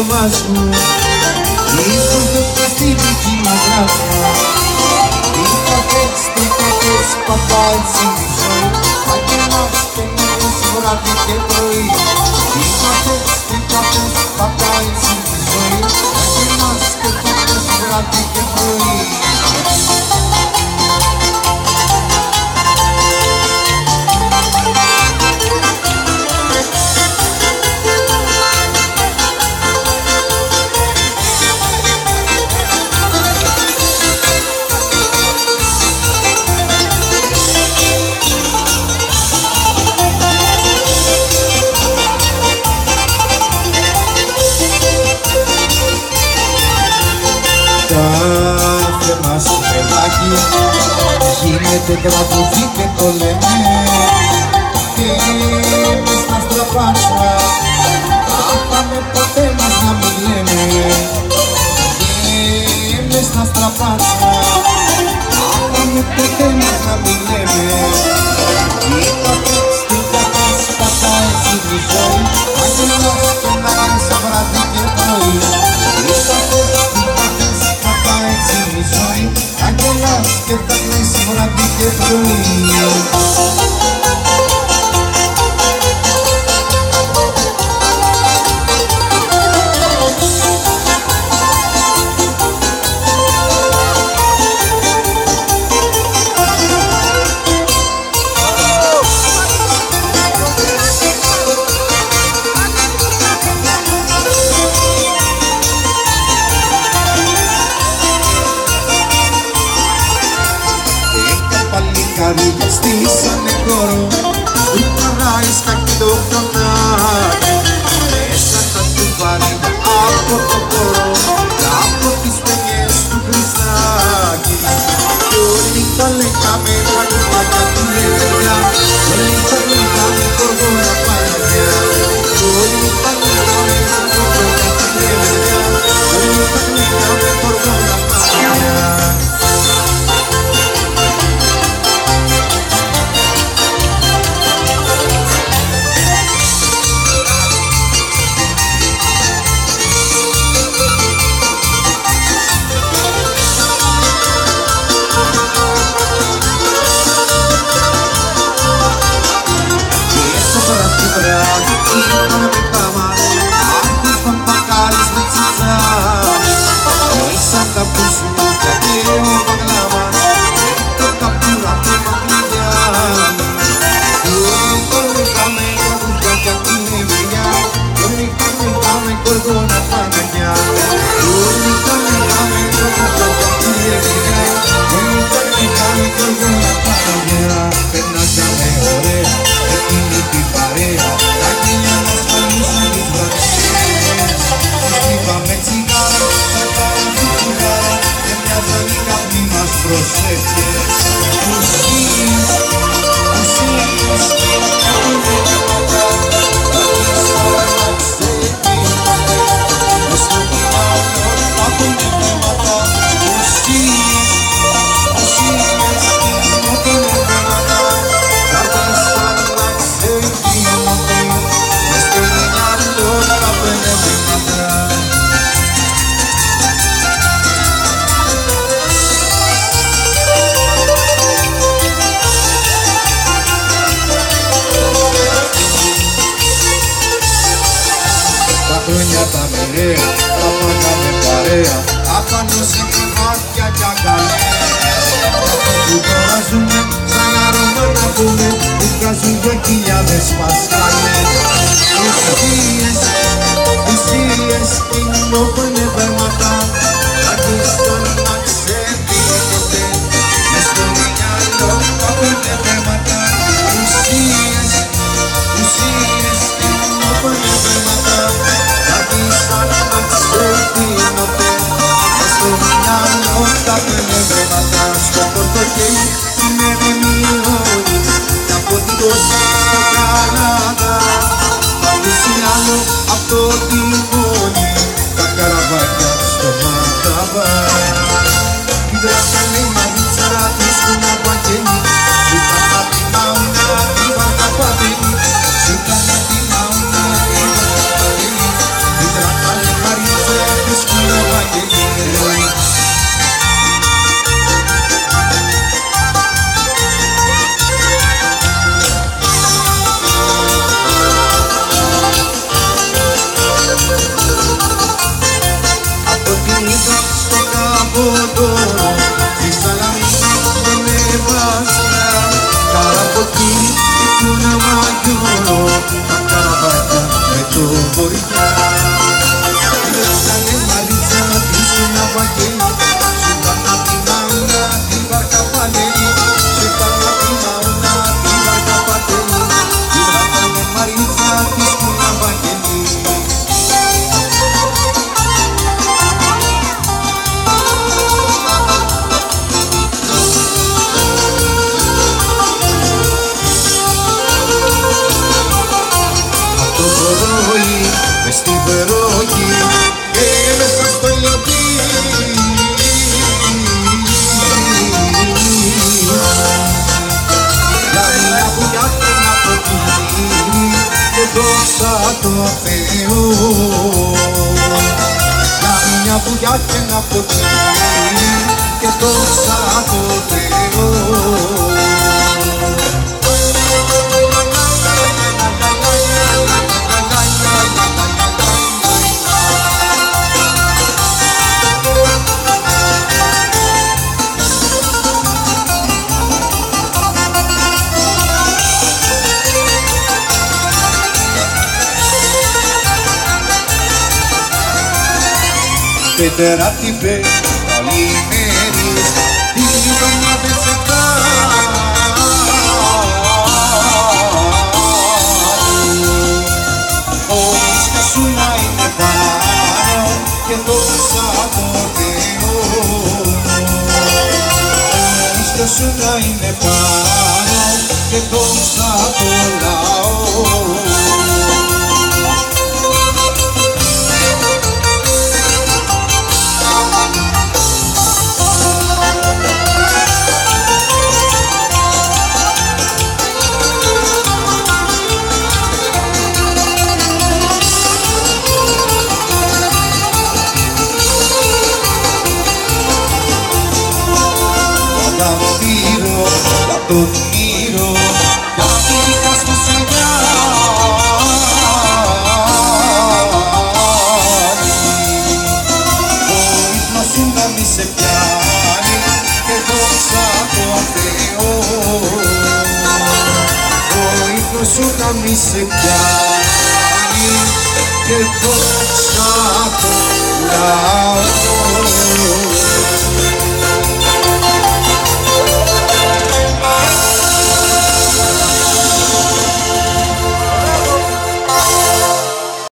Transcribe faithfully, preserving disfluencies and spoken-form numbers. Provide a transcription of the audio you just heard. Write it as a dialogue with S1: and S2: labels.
S1: όνομα σου. Ίσως δεν πες στη δική μας γράφια. Τι καφές, τι καφές, παπά έτσι τη ζωή. Αγγελάς και νύχτες βράδυ και πρωί. Τι καφές, τι καφές, παπά έτσι τη ζωή. Αγγελάς και νύχτες βράδυ και πρωί. Κάθε μας παιδάκι γίνεται τραγουδί και το λέμε και μες στα στραπάτσα αν πάμε ποτέ μας να μην λέμε και μες στα στραπάτσα αν πάμε ποτέ μας να μην λέμε είπατε στην κατάς πατά έτσι τη ζωή αγγελάς και να κάνεις βράδυ και πρωί είπατε στην κατάς πατά έτσι τη ζωή αγγελάς και θα κλαις βράδυ και πρωί. Παλικάρια στήσανε χώρο που παράει σκακτόφωνάκι μέσα τα τουβάρια από το χώρο από τις παινιές του Χριστάκη κι όλοι τα λέγαμε τραγουδάκια του Λεβιά όλοι τα λέγαμε κορδόνα παλιά όλοι τα λέγαμε τραγουδάκια του Λεβιά όλοι τα λέγαμε κορδόνα παλιά. Χρόνια τα μερέα, τα πάγαμε παρέα απάνω σε κρεβάτια κι αγκαλές που τώρα ζούμε σαν αρώμα να πούμε που βγάζουν για χιλιάδες πασχάλες ουσίες, ουσίες κοινόφωνε βέρματα να κλειστούν να ξέρει ποτέ μες στο μυαλό κόφωνε βέρματα ουσίες, ουσίες κοινόφωνε βέρματα σαν να ξέρει νοτέ μες στο μυαλό τα πνεύματα στο πορτοκέλι την ερεμιώνει κι από την Κώστα στο Καναδά πάλι άλλο απ' το φωτιά και να ποτήρι και δόξα τω Θεώ. Πέτερα την καλημέρις, την γειτονιά δεν σε κάνει. Ο ίσιος σου να είναι πάνω και δόξα τω Θεώ. Ο ίσιος σου να είναι πάνω και δόξα τω λαό. Το όνειρο για τη δικά σου σιγά ο ύπνος σου να μη σε πιάνει και δόξα τω Θεώ. Ο ύπνος σου να μη σε πιάνει και δόξα τω Θεώ.